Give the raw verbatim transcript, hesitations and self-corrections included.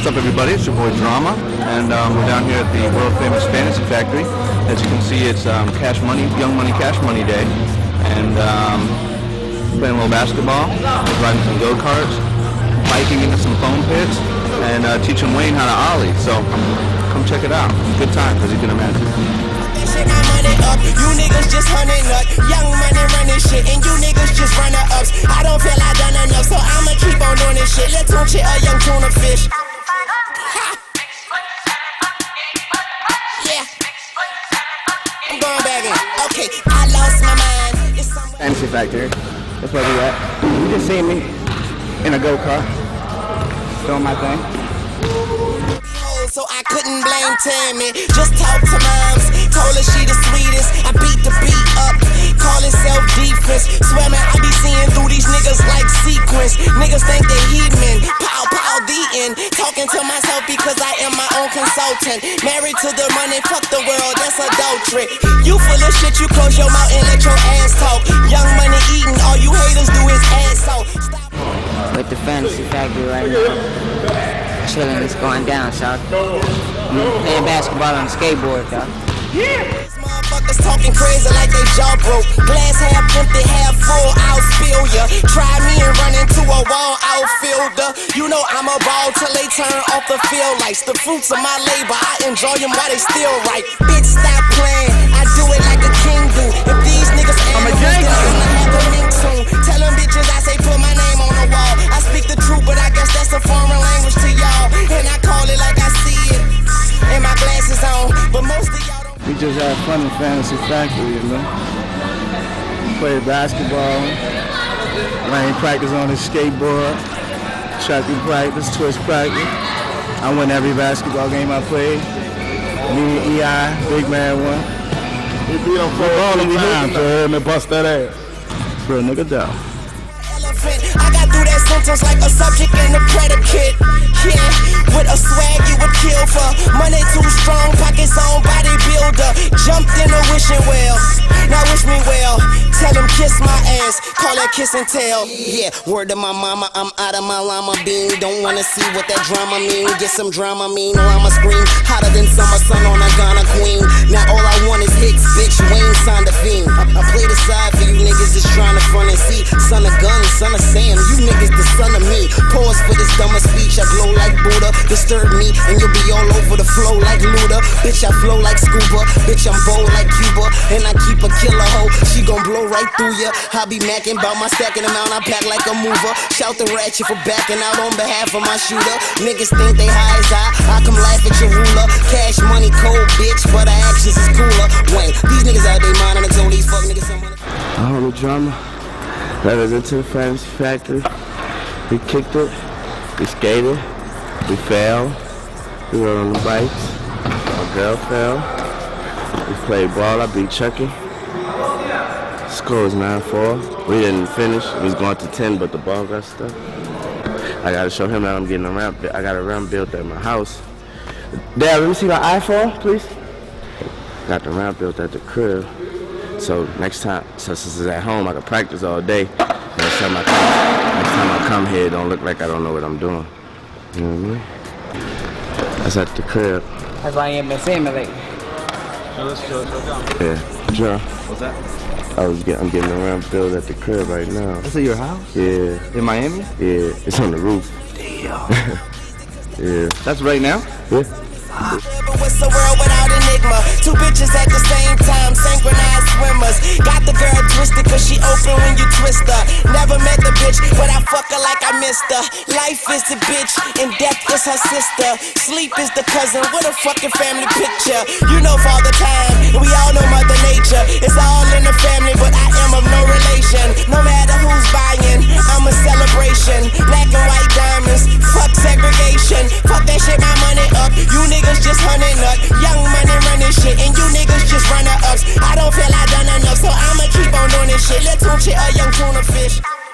What's up, everybody? It's your boy Drama, and um, we're down here at the world famous Fantasy Factory. As you can see, it's um, Cash Money, Young Money Cash Money Day, and um, playing a little basketball, riding some go-karts, biking into some foam pits, and uh, teaching Wayne how to ollie. So come check it out. Good time, as you can imagine. You niggas just hunting up, young money running shit, and you niggas just runner ups. I don't feel I done enough, so I'ma keep on doing this shit. Let's tune shit a young tuna fish. Yeah, I'm going back in. Okay, I lost my mind. Fantasy Factory. That's where we at. You just see me in a go-kart doing my thing. So I couldn't blame Tammy. Just talk to moms, told her she the sweetest. I beat the beat up, call it self-defense. Swear man, I be seeing through these niggas like sequence. Niggas think they heathen, pow pow the end. Talking to myself because I am my own consultant. Married to the money, fuck the world, that's adultery. You full of shit, you close your mouth and let your ass talk. Young money eating, all you haters do is ass talk. With the Fantasy Factory right now. Chilling, it's going down, y'all. Playing basketball on a skateboard, y'all. Yeah. These motherfuckers talking crazy like they jaw broke. Glass half empty, half full, I'll spill ya. Try me and run into a wall outfielder. You know I'm a ball till they turn off the field lights. The fruits of my labor, I enjoy them while they still right. Bitch, stop playing. I do it like a king do. If these niggas animals, then I'ma have a mink soon. Tell them bitches I say put my name on the wall. I speak the truth, but I guess that's a foreign language to y'all. And I call it like I see it. And my glasses on, but most of y'all don't. We just had fun in Fantasy Factory, you know. Played basketball, Wayne practice on his skateboard, Chucky practice, Twitch practice. I win every basketball game I played. Me and E I, big man won. We beat him for all the time, so and bust that ass. For a nigga down. I got through that sentence like a subject and a predicate. Yeah, with a swag you would kill for. Money too strong, pockets on bodybuilder. Jumped in a wishing well. Now wish me well. Tell him kiss my ass, call that kiss and tell. Yeah, word to my mama, I'm out of my llama bean. Don't wanna see what that drama mean. Get some drama mean, or I'ma scream hotter than summer sun on a Ghana queen. Now all I want is hits, bitch. Wayne signed a fiend. I, I play the side for you niggas just trying to front and see. Son of guns, son of Sam, you niggas the son of me. Pause for this dumber speech, I glow like Buddha. Disturb me and you'll be all over the flow like Luda. Bitch, I flow like scuba. Bitch, I'm bold like Cuba. And I keep a killer hoe, she gon' blow right through ya. I be macking bout my stacking amount, I pack like a mover. Shout the ratchet for backing out on behalf of my shooter. Niggas think they high as I, I come laugh at your ruler. Cash money cold, bitch, but our actions is cooler. Wayne, these niggas out they mind and I told these fuck niggas some money. I don't know Drama. Let us into the Fantasy Factory. We kicked it, we skated, we fell, we were on the bikes, my girl fell, we played ball, I beat Chucky. Score was nine four. We didn't finish, we was going to ten, but the ball got stuck. I gotta show him that I'm getting a ramp, I got a ramp built at my house. Dad, let me see my iPhone, please. Got the ramp built at the crib. So next time, since this is at home, I can practice all day. Next time I come, next time I come here, it don't look like I don't know what I'm doing. You know what I mean? That's at the crib. That's why you ain't been seeing me lately. Yeah. John. What's that? I was getting, I'm getting around built at the crib right now. That's at your house? Yeah. In Miami? Yeah. It's on the roof. Damn. Yeah. That's right now? Yeah. What's the world without enigma? Two bitches at the same time, synchronized swimmers. Got the girl twisted cause she open when you twist her. Never met the bitch, but I fuck her like I missed her. Life is the bitch and death is her sister. Sleep is the cousin, what a fucking family picture. You know Father Time, and we all know Mother Nature. It's all in the family, but I am of no relation. No matter who's buying, I'm a celebration. Black and white diamonds, fuck segregation. Fuck that shit, my money up. You niggas just hunting up, young money running shit, and you niggas just runner ups. I don't feel I done enough, so I'ma keep on doing this shit. Let's tune shit a young tuna fish.